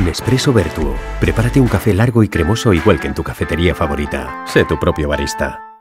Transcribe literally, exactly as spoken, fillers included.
Nespresso Vertuo. Prepárate un café largo y cremoso igual que en tu cafetería favorita. Sé tu propio barista.